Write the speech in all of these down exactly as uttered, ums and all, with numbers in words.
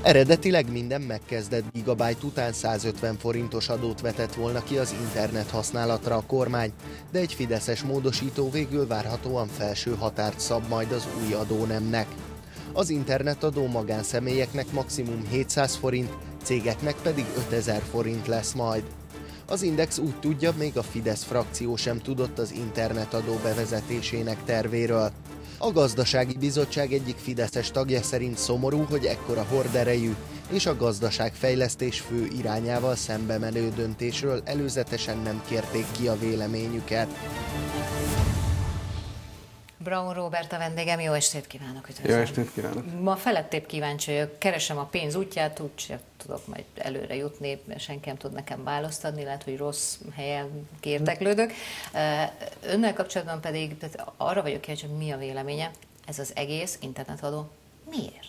Eredetileg minden megkezdett gigabyte után százötven forintos adót vetett volna ki az internet használatra a kormány, de egy fideszes módosító végül várhatóan felső határt szab majd az új adónemnek. Az internetadó magánszemélyeknek maximum hétszáz forint, cégeknek pedig ötezer forint lesz majd. Az Index úgy tudja, még a Fidesz frakció sem tudott az internetadó bevezetésének tervéről. A Gazdasági Bizottság egyik fideszes tagja szerint szomorú, hogy ekkora horderejű és a gazdaságfejlesztés fő irányával szembe menő döntésről előzetesen nem kérték ki a véleményüket. Braun Róbert a vendégem, jó estét kívánok, üdvözlöm. Jó estét kívánok. Ma felettébb kíváncsi vagyok, keresem a pénz útját, úgyse tudok majd előre jutni, senki nem tud nekem választ adni, lehet, hogy rossz helyen érdeklődök. Önnel kapcsolatban pedig arra vagyok kíváncsi, hogy mi a véleménye, ez az egész internetadó miért?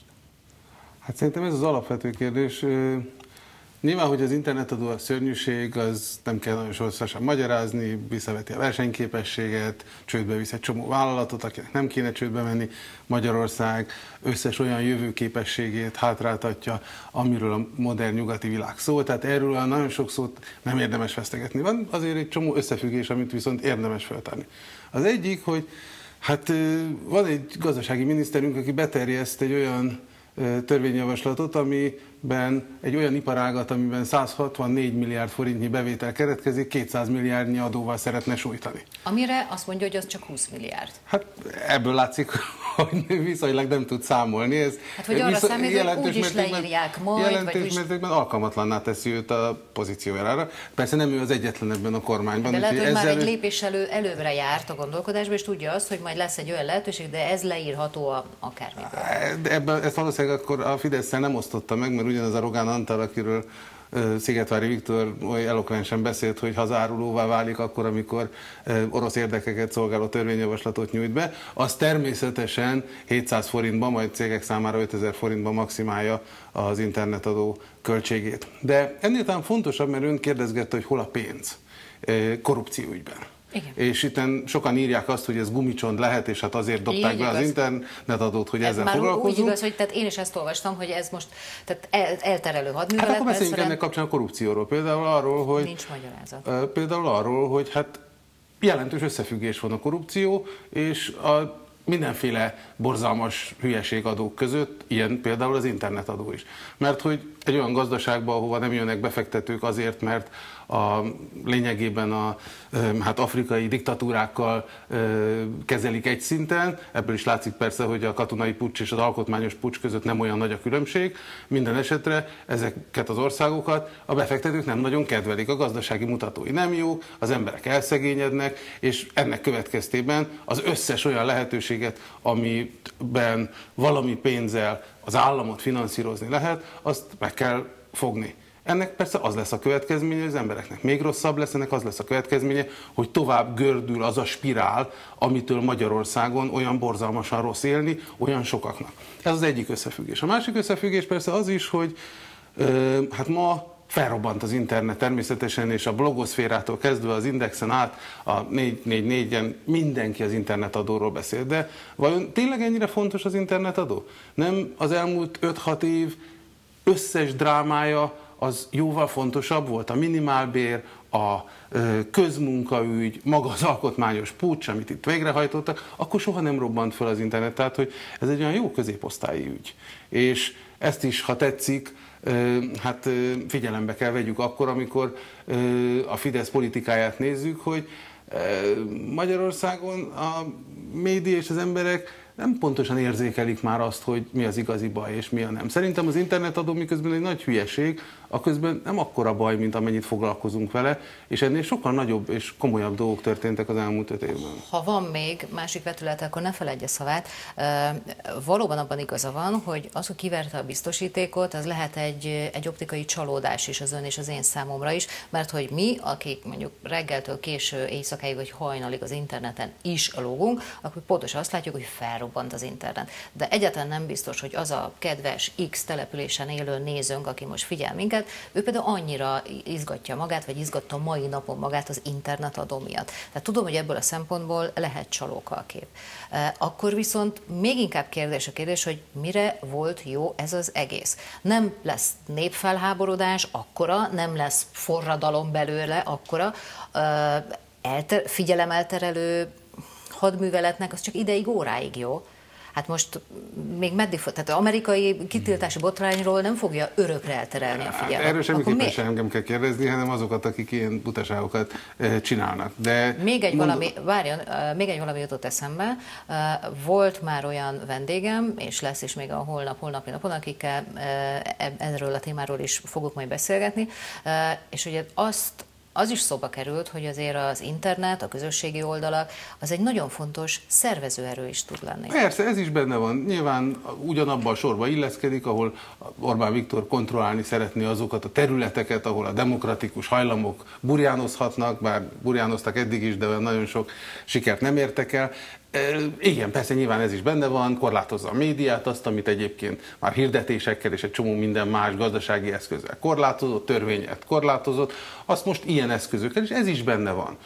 Hát szerintem ez az alapvető kérdés. Nyilván, hogy az internetadó a szörnyűség, az nem kell nagyon soroszasan magyarázni, visszaveti a versenyképességet, csődbe visz egy csomó vállalatot, akinek nem kéne csődbe menni. Magyarország összes olyan jövőképességét hátráltatja, amiről a modern nyugati világ szól. Tehát erről a nagyon sok szót nem érdemes vesztegetni. Van azért egy csomó összefüggés, amit viszont érdemes feltárni. Az egyik, hogy hát van egy gazdasági miniszterünk, aki beterjeszt egy olyan törvényjavaslatot, amiben egy olyan iparágat, amiben száz hatvannégy milliárd forintnyi bevétel keretkezik, kétszáz milliárdnyi adóval szeretne sújtani. Amire azt mondja, hogy az csak húsz milliárd. Hát ebből látszik, hogy viszonylag nem tud számolni. Ez hát hogy arra számít, hogy úgy is leírják majd, jelentős vagy mértékben alkalmatlanná teszi őt a pozíciójára. Persze nem ő az egyetlen ebben a kormányban. De lehet, hogy már egy lépés elő, előbbre járt a gondolkodásba, és tudja azt, hogy majd lesz egy olyan lehetőség, de ez leírható a, akármiből. De ebben, ezt valószínűleg akkor a Fidesz-szel nem osztotta meg, mert ugyanaz a Rogán Antal, akiről Szigetvári Viktor oly elokvensen beszélt, hogy ha zárulóvá válik akkor, amikor orosz érdekeket szolgáló törvényjavaslatot nyújt be, az természetesen hétszáz forintban, majd cégek számára ötezer forintban maximálja az internetadó költségét. De ennél talán fontosabb, mert ön kérdezgette, hogy hol a pénz korrupcióügyben. Igen. És itten sokan írják azt, hogy ez gumicsont lehet, és hát azért dobták így be igaz. az internetadót, hogy ez ezzel már foglalkozunk. Úgy igaz, hogy tehát én is ezt olvastam, hogy ez most tehát el, elterelő hadművelet. Hát akkor beszéljünk ennek kapcsán a korrupcióról. Például arról, hogy... Nincs magyarázat. Például arról, hogy hát jelentős összefüggés van a korrupció, és a mindenféle borzalmas hülyeségadók között, ilyen például az internetadó is. Mert hogy egy olyan gazdaságban, ahova nem jönnek befektetők azért, mert a lényegében a hát afrikai diktatúrákkal kezelik egy szinten, ebből is látszik persze, hogy a katonai puccs és az alkotmányos puccs között nem olyan nagy a különbség. Minden esetre ezeket az országokat a befektetők nem nagyon kedvelik, a gazdasági mutatói nem jók, az emberek elszegényednek, és ennek következtében az összes olyan lehetőséget, amiben valami pénzzel az államot finanszírozni lehet, azt meg kell fogni. Ennek persze az lesz a következménye, hogy az embereknek még rosszabb lesz, ennek az lesz a következménye, hogy tovább gördül az a spirál, amitől Magyarországon olyan borzalmasan rossz élni, olyan sokaknak. Ez az egyik összefüggés. A másik összefüggés persze az is, hogy ö, hát ma felrobbant az internet természetesen, és a blogoszférától kezdve az Indexen át a négy négy négyen mindenki az internetadóról beszél. De vajon tényleg ennyire fontos az internetadó? Nem az elmúlt öt-hat év összes drámája az jóval fontosabb volt? A minimálbér, a közmunkaügy, maga az alkotmányos puccs, amit itt végrehajtottak, akkor soha nem robbant fel az internet. Tehát, hogy ez egy olyan jó középosztályi ügy. És ezt is, ha tetszik, hát figyelembe kell vegyük akkor, amikor a Fidesz politikáját nézzük, hogy Magyarországon a média és az emberek nem pontosan érzékelik már azt, hogy mi az igazi baj és mi a nem. Szerintem az internetadó miközben egy nagy hülyeség, a közben nem akkora baj, mint amennyit foglalkozunk vele, és ennél sokkal nagyobb és komolyabb dolgok történtek az elmúlt öt évben. Ha van még másik vetület, akkor ne feledje szavát. Valóban abban igaza van, hogy az, hogy kiverte a biztosítékot, az lehet egy, egy optikai csalódás is az ön és az én számomra is, mert hogy mi, akik mondjuk reggeltől késő éjszakáig vagy hajnalig az interneten is lógunk, akkor pontosan azt látjuk, hogy felrobbant felrobbant az internet. De egyáltalán nem biztos, hogy az a kedves X településen élő nézőnk, aki most figyel minket, ő például annyira izgatja magát, vagy izgatta mai napon magát az internetadó miatt. Tehát tudom, hogy ebből a szempontból lehet csalókalkép. Akkor viszont még inkább kérdés a kérdés, hogy mire volt jó ez az egész. Nem lesz népfelháborodás akkora, nem lesz forradalom belőle akkora, elter, figyelemelterelő hadműveletnek az csak ideig, óráig jó. Hát most még meddig, tehát az amerikai kitiltási botrányról nem fogja örökre elterelni a figyelmet. Erről semmiképpen sem engem kell kérdezni, hanem azokat, akik ilyen butaságokat csinálnak. De még egy mond... valami, várjon, még egy valami jutott eszembe. Volt már olyan vendégem, és lesz is még a holnap, holnapi napon, akikkel erről a témáról is fogok majd beszélgetni, és ugye azt az is szóba került, hogy azért az internet, a közösségi oldalak, az egy nagyon fontos szervezőerő is tud lenni. Persze, ez is benne van. Nyilván ugyanabban a sorba illeszkedik, ahol Orbán Viktor kontrollálni szeretné azokat a területeket, ahol a demokratikus hajlamok burjánozhatnak, bár burjánoztak eddig is, de nagyon sok sikert nem értek el. Igen, persze nyilván ez is benne van, korlátozza a médiát, azt, amit egyébként már hirdetésekkel és egy csomó minden más gazdasági eszközzel korlátozott, törvényet korlátozott, azt most ilyen eszközökkel, és ez is benne van.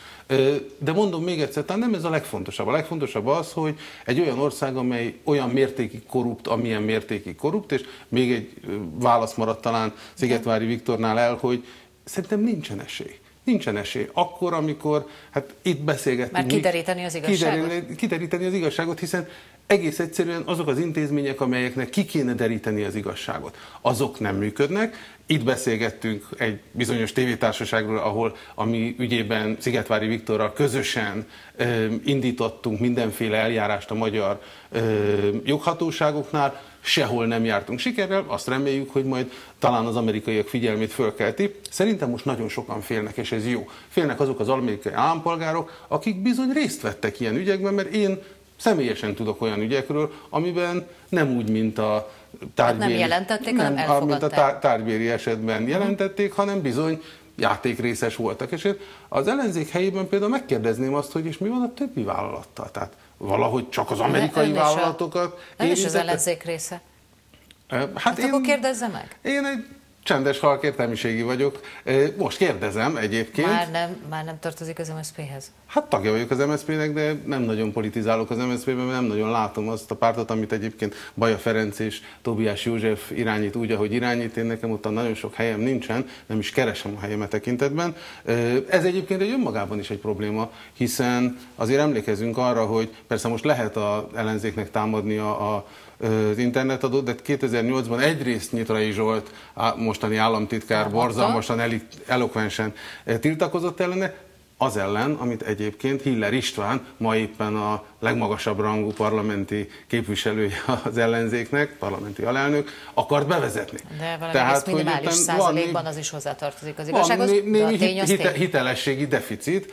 De mondom még egyszer, talán nem ez a legfontosabb. A legfontosabb az, hogy egy olyan ország, amely olyan mértékig korrupt, amilyen mértékig korrupt, és még egy válasz maradt talán Szigetvári Viktornál el, hogy szerintem nincsen esély. Nincsen esély. Akkor, amikor hát itt beszélgettünk... Már kideríteni az igazságot? Kideríteni, kideríteni az igazságot, hiszen egész egyszerűen azok az intézmények, amelyeknek ki kéne deríteni az igazságot, azok nem működnek. Itt beszélgettünk egy bizonyos tévétársaságról, ahol a mi ügyében Szigetvári Viktorral közösen ö, indítottunk mindenféle eljárást a magyar ö, joghatóságoknál, sehol nem jártunk sikerrel, azt reméljük, hogy majd talán az amerikaiak figyelmét fölkelti. Szerintem most nagyon sokan félnek, és ez jó. Félnek azok az amerikai állampolgárok, akik bizony részt vettek ilyen ügyekben, mert én személyesen tudok olyan ügyekről, amiben nem úgy, mint a tárgybéli, nem jelentették, nem, hanem elfogadták. mint a tárgybéli esetben jelentették, hanem bizony játékrészes voltak. És az ellenzék helyében például megkérdezném azt, hogy és mi van a többi vállalattal? Tehát valahogy csak az amerikai vállalatokat... Nem is az ellenzék része. Hát, hát én, akkor kérdezze meg. Én egy csendes halk értelmiségi vagyok. Most kérdezem egyébként. Már nem, már nem tartozik az em es zé péhez? Hát tagja vagyok az em es zé pének, de nem nagyon politizálok az em es zé pében, mert nem nagyon látom azt a pártot, amit egyébként Baja Ferenc és Tóbiás József irányít úgy, ahogy irányít. Én nekem ott nagyon sok helyem nincsen, nem is keresem a helyemet tekintetben. Ez egyébként egy önmagában is egy probléma, hiszen azért emlékezünk arra, hogy persze most lehet az ellenzéknek támadni a, a az internetadót, de kétezer-nyolcban egyrészt Nyitrai Zsolt, mostani államtitkár borzalmasan, elokvensen tiltakozott ellene, az ellen, amit egyébként Hiller István, ma éppen a legmagasabb rangú parlamenti képviselője az ellenzéknek, parlamenti alelnök, akart bevezetni. De valami Tehát, minimális százalékban az is hozzátartozik az igazsághoz. Van némi hite, hitelességi deficit,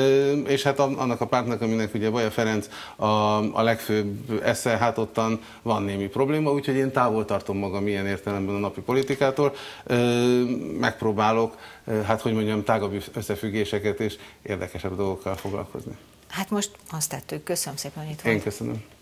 és hát annak a pártnak, aminek ugye Baja Ferenc a, a legfőbb esze, hát ottan van némi probléma, úgyhogy én távol tartom magam ilyen értelemben a napi politikától. Megpróbálok, hát hogy mondjam, tágabb összefüggéseket és érdekesebb dolgokkal foglalkozni. Hát most azt tettük. Köszönöm szépen, hogy itt volt. Én köszönöm.